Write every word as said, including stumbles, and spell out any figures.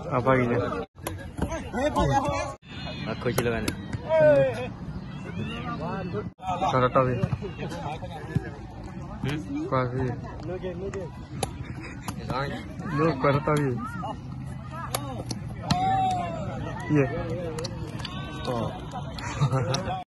Apa ini? Aku silakan. Cara tahu ya? Pasti. Lu cara tahu ya? Iya. Oh.